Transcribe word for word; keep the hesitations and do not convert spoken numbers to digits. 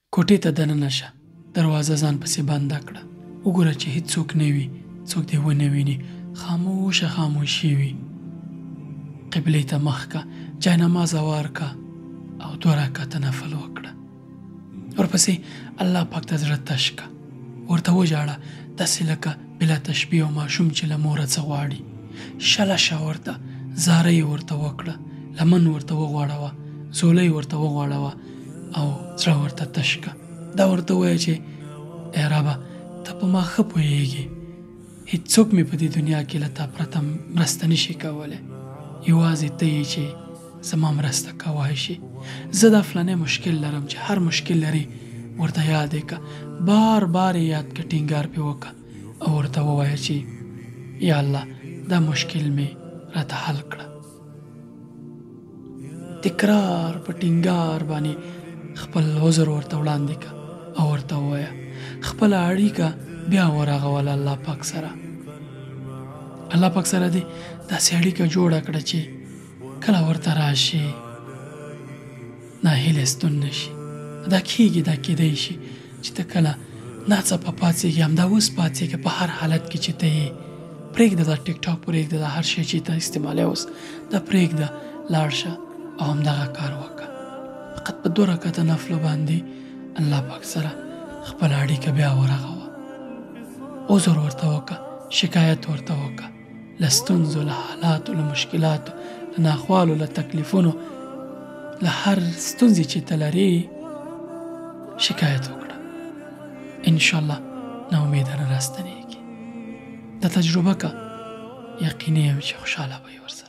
کوټې ته دننه شه، دروازه ځان پسې بنده کړه، وګوره چې هیڅوک نه وي، څوک دې ونه ویني، خاموشه خاموشي وي. قبلې ته مخ کا، جاینماز وار کا او دوه رکعته نفل وکړه. ورپسې الله پاک ته زړه تش کا، ورته وژاړه داسې لکه بلا تشبیه او ماشوم چې له موره څه غواړي. شله شه ورته، زاره یې ورته وکړه، لمن ورته وغواړوه، زولی ورته وغواړوه او زړه ورته تش کا. دا ورته ووایه چې ای ربه ته په ما ښه پوهېږي، هېڅوک مې په دې دنیا کې له تا پرته مرسته نشي کولی، یوازې ته یې چې زما مرسته کوای شي. زه دا فلانی مشکل لرم چې هر مشکل لري ورته یاد یې که، بار بار یې یاد که، ټینګار پې وکړه او ورته ووایه چې یا الله دا مشکل مې راته حل کړه. تکرار په ټینګار باندې خپل عذر ورته وړاندې که او ورته ووایه. خپله اړیکه بیا ورغوله الله پاک سره. الله پاک سره دې داسې اړیکه جوړه کړه چې کله ورته راشي ناهیلی ستون نشي. دا کېږي، دا کېدی شي چې ته کله ناڅاپه پاڅېږي، همدا اوس پاڅېږي، په هر حالت کې چې ته یې پرېږده، دا ټیک ټاک پرېږده، دا هر شی چې ته استعمالوې اوس دا پرېږده، لاړ شه او همدغه کار وکړه. فقط په دوه رکعته نفلو باندې الله پاک سره خپله اړیکه بیا ورغوه. عذر ورته وکړه، شکایت ورته وکړه، له ستونزو، له حالاتو، له مشکلاتو، له ناخوالو، له تکلیفونو، له هر ستونزې چې ته لرې شکایت وکړه. انشاءالله نا امیده نه راستنېږي. دا تجربه که یقیني یم چې خوشحاله به یې ورسره.